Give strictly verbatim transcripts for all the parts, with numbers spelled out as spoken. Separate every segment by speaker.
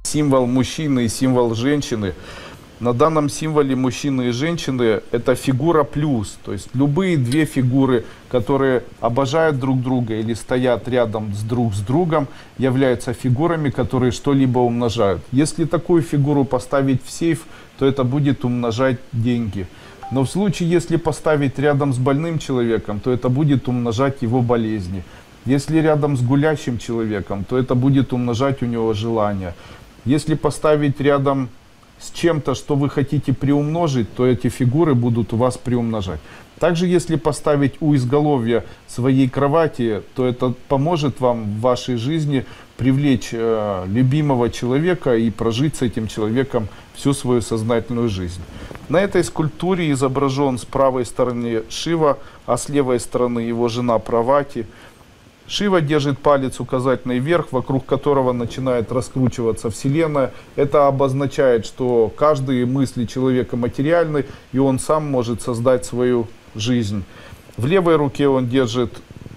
Speaker 1: символ мужчины и символ женщины. На данном символе мужчины и женщины это фигура плюс. То есть любые две фигуры, которые обожают друг друга или стоят рядом с друг с другом, являются фигурами, которые что-либо умножают. Если такую фигуру поставить в сейф, то это будет умножать деньги. Но в случае, если поставить рядом с больным человеком, то это будет умножать его болезни. Если рядом с гулящим человеком, то это будет умножать у него желания. Если поставить рядом с чем-то, что вы хотите приумножить, то эти фигуры будут у вас приумножать. Также, если поставить у изголовья своей кровати, то это поможет вам в вашей жизни привлечь э, любимого человека и прожить с этим человеком всю свою сознательную жизнь. На этой скульптуре изображен с правой стороны Шива, а с левой стороны его жена Парвати. Шива держит палец указательный вверх, вокруг которого начинает раскручиваться Вселенная. Это обозначает, что каждые мысли человека материальны, и он сам может создать свою жизнь. В левой руке он держит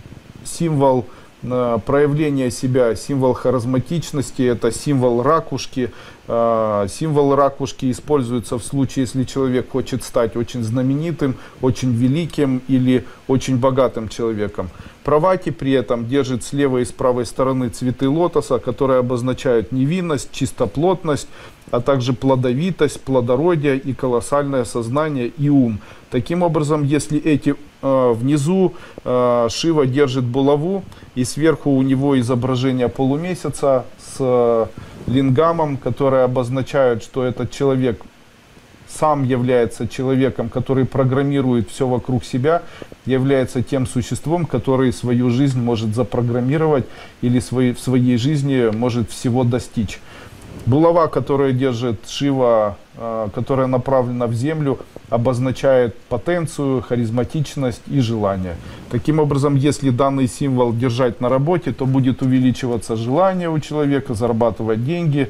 Speaker 1: символ э, проявления себя, символ харизматичности, это символ ракушки. Э, символ ракушки используется в случае, если человек хочет стать очень знаменитым, очень великим или очень богатым человеком. Парвати при этом держит с левой и с правой стороны цветы лотоса, которые обозначают невинность, чистоплотность, а также плодовитость, плодородие и колоссальное сознание и ум. Таким образом, если эти э, внизу э, Шива держит булаву, и сверху у него изображение полумесяца с э, лингамом, которые обозначают, что этот человек сам является человеком, который программирует все вокруг себя, является тем существом, который свою жизнь может запрограммировать или свои, в своей жизни может всего достичь. Булава, которую держит Шива, которая направлена в землю, обозначает потенцию, харизматичность и желание. Таким образом, если данный символ держать на работе, то будет увеличиваться желание у человека, зарабатывать деньги,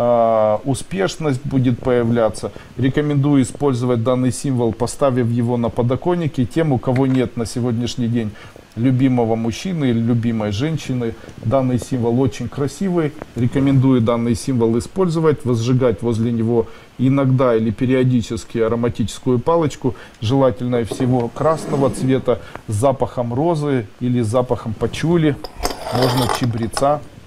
Speaker 1: успешность будет появляться. Рекомендую использовать данный символ, поставив его на подоконнике тем, у кого нет на сегодняшний день любимого мужчины или любимой женщины. Данный символ очень красивый. Рекомендую данный символ использовать, возжигать возле него иногда или периодически ароматическую палочку, желательно всего красного цвета, с запахом розы или с запахом пачули, можно чабреца.